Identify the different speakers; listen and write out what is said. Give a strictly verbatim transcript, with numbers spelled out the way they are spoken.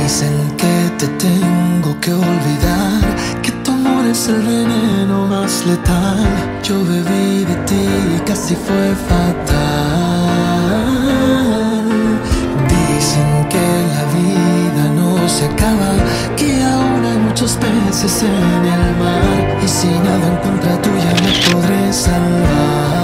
Speaker 1: Dicen que te tengo que olvidar, que tu amor es el veneno más letal. Yo bebí de ti y casi fue fatal. Dicen que la vida no se acaba, que aún hay muchos peces en el mar, y si nado en contra tuya me podré salvar.